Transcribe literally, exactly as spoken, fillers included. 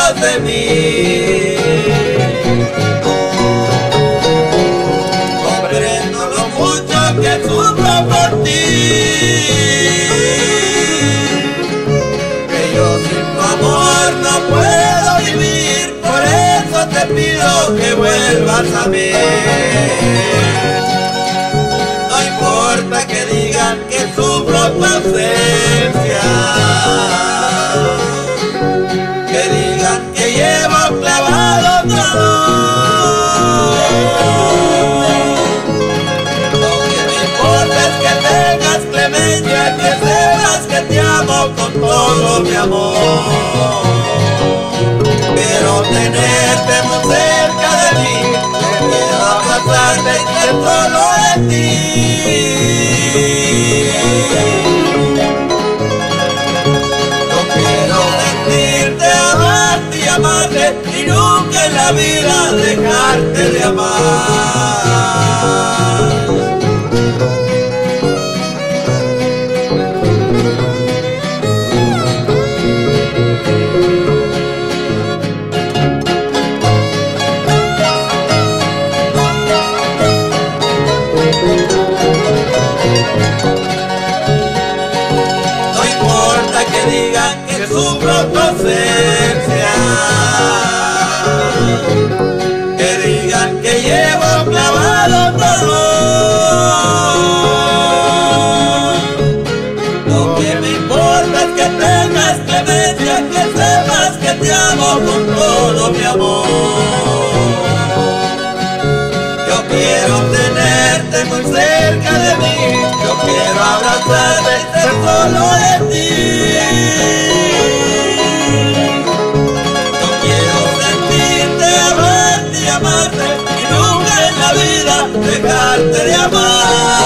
lejos de mí. Comprendo lo mucho que sufro por ti, que yo sin tu amor no puedo vivir. Por eso te pido que vuelvas a mí. No importa que digan que sufro tu ausencia, que digan que llevo clavado dolor. Lo que me importa es que tengas clemencia, que sepas que te amo con todo mi amor. Quiero tenerte muy cerca de mí, quiero abrazarte y ser solo de ti. Yo quiero sentirte, amarte y amarte, y nunca en la vida dejarte de amar. No importa que digan que sufro tu ausencia, que digan que llevo clavado dolor. Lo que me importa es que tengas clemencia, que sepas que te amo con todo mi amor. Yo quiero tenerte muy cerca de mí, yo quiero abrazarte y ser solo de ti. Yo quiero sentirte, amarte y amarte, y nunca en la vida dejarte de amar.